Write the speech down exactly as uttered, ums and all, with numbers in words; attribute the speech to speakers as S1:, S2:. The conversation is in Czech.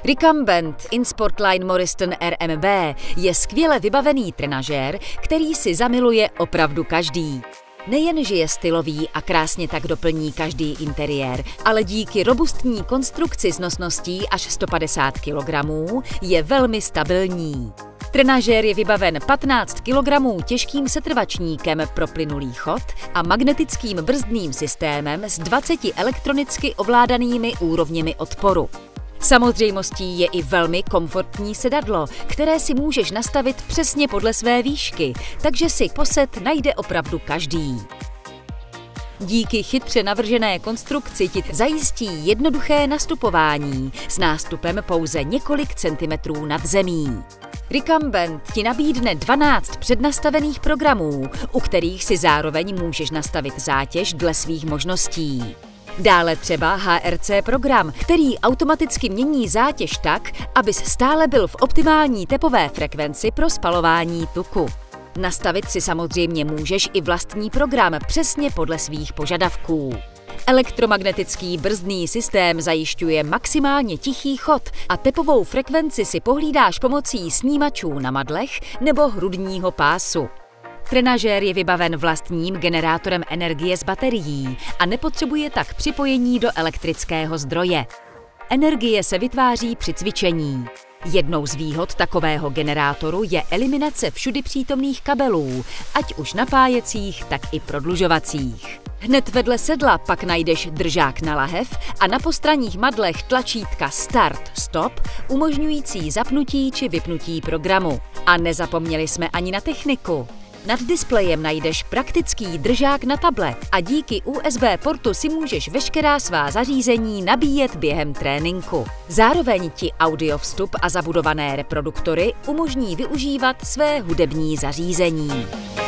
S1: Recumbent InSportline Moriston R M B je skvěle vybavený trenažér, který si zamiluje opravdu každý. Nejenže je stylový a krásně tak doplní každý interiér, ale díky robustní konstrukci s nosností až sto padesát kilogramů je velmi stabilní. Trenažér je vybaven patnáct kilogramů těžkým setrvačníkem pro plynulý chod a magnetickým brzdným systémem s dvaceti elektronicky ovládanými úrovněmi odporu. Samozřejmostí je i velmi komfortní sedadlo, které si můžeš nastavit přesně podle své výšky, takže si posed najde opravdu každý. Díky chytře navržené konstrukci ti zajistí jednoduché nastupování s nástupem pouze několik centimetrů nad zemí. Recumbent ti nabídne dvanáct přednastavených programů, u kterých si zároveň můžeš nastavit zátěž dle svých možností. Dále třeba H R C program, který automaticky mění zátěž tak, abys stále byl v optimální tepové frekvenci pro spalování tuku. Nastavit si samozřejmě můžeš i vlastní program přesně podle svých požadavků. Elektromagnetický brzdný systém zajišťuje maximálně tichý chod a tepovou frekvenci si pohlídáš pomocí snímačů na madlech nebo hrudního pásu. Trenažér je vybaven vlastním generátorem energie z baterií a nepotřebuje tak připojení do elektrického zdroje. Energie se vytváří při cvičení. Jednou z výhod takového generátoru je eliminace všudy přítomných kabelů, ať už napájecích, tak i prodlužovacích. Hned vedle sedla pak najdeš držák na lahev a na postranních madlech tlačítka Start, Stop, umožňující zapnutí či vypnutí programu. A nezapomněli jsme ani na techniku. Nad displejem najdeš praktický držák na tablet a díky U S B portu si můžeš veškerá svá zařízení nabíjet během tréninku. Zároveň ti audio vstup a zabudované reproduktory umožní využívat své hudební zařízení.